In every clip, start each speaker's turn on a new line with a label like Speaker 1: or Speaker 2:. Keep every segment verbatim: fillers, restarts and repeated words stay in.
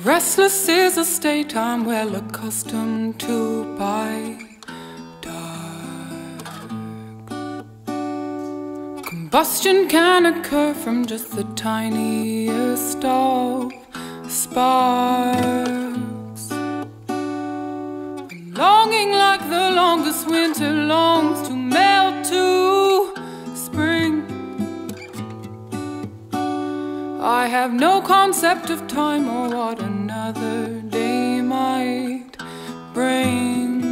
Speaker 1: Restless is a state I'm well accustomed to by dark. Combustion can occur from just the tiniest of sparks. Longing like the longest winter longs to melt to spring. I have no concept of time or what another day might bring.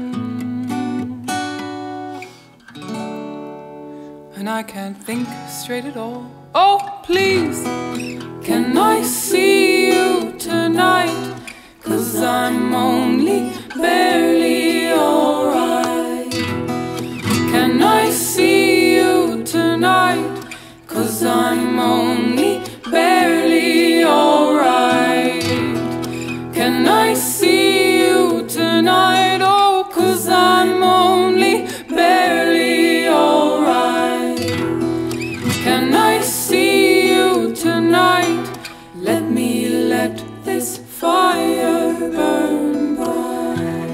Speaker 1: And I can't think straight at all. Oh, please, can I see you tonight? 'Cause I'm only barely alright. Can I see you tonight? 'Cause I'm only barely alright. Can I see you tonight? Oh, 'cause I'm only barely alright. Can I see you tonight? Let me let this fire burn bright.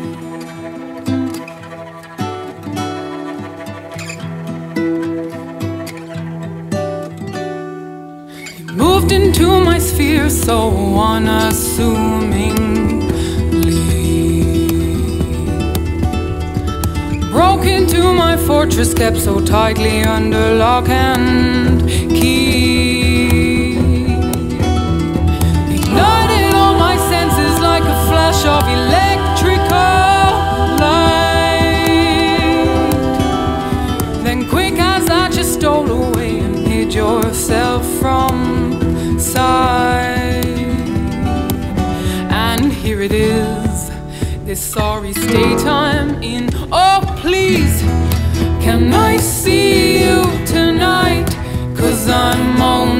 Speaker 1: You moved into my sphere so unassumingly, broke into my fortress kept so tightly under lock and key. Ignited all my senses like a flash of electrical light. Then quick as that you stole away and hid yourself from sight. And here it is, this sorry state I'm in. Oh, please, can I see you tonight? 'Cause I'm only